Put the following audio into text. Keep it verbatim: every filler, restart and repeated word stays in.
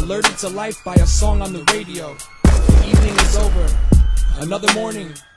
alerted to life by a song on the radio. The evening is over, another morning,